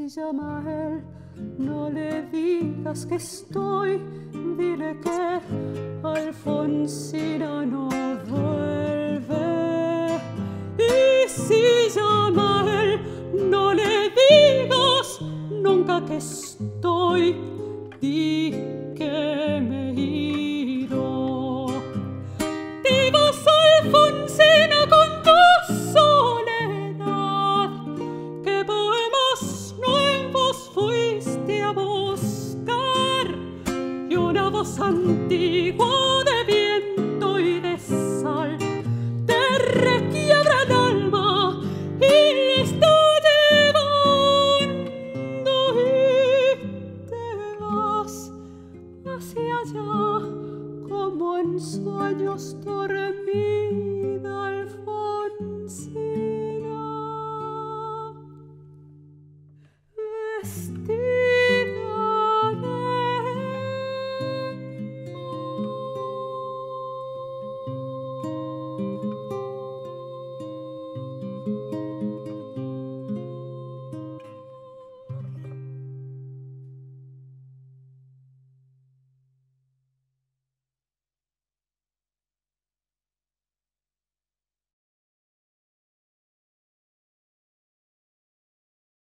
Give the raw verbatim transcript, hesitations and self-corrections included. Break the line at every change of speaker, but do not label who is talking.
si llama a él, no le digas que estoy, dile que Alfonsina no vuelve. Y si llama a él, no le digas nunca que estoy, di que me he ido. Di vos, Alfonsina, con tu soledad, que poemas nuevos fuiste a buscar, y una voz antigua